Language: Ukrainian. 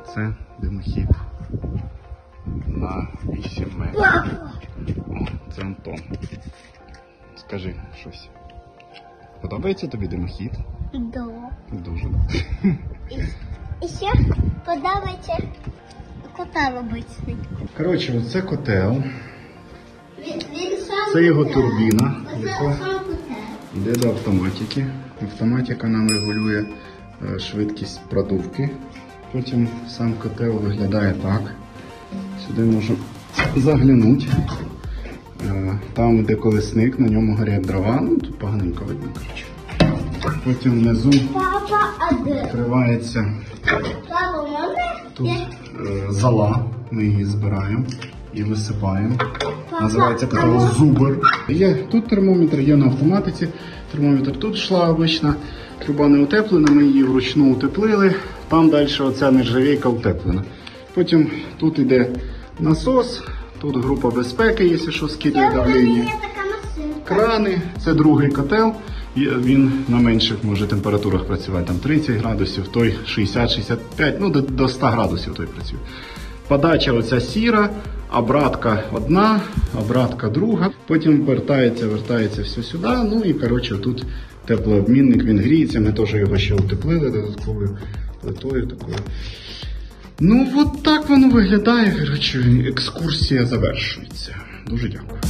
Це димохід на 8 метрів. О, це Антон. Скажи щось. Подобається тобі димохід? Да. Дуже. І ще подобається кота робити. Коротше, оце котел. Це його турбіна, яка йде до автоматики. Автоматика нам регулює швидкість продувки. Потім сам котел виглядає так. Сюди можу заглянути. Там йде колесник, на ньому горять дрова. Ну, тут поганенько видно, коротше. Потім внизу відкривається тут зола. Ми її збираємо і висипаємо. Називається котел Зубр. Є тут термометр, є на автоматиці. Термометр тут йшла обична. Труба не утеплена, ми її вручну утеплили. Там далі оця нержавійка утеплена. Потім тут йде насос, тут група безпеки, якщо що, скидає давлення. Крани, це другий котел. Він на менших може температурах працювати, там 30 градусів, той 60-65, ну до 100 градусів той працює. Подача оця сіра, обратка одна, обратка друга. Потім вертається все сюди. Ну і коротше тут теплообмінник, він гріється. Ми теж його ще утеплили додатковою плитою такою. Ну от так воно виглядає. Коротше, екскурсія завершується. Дуже дякую.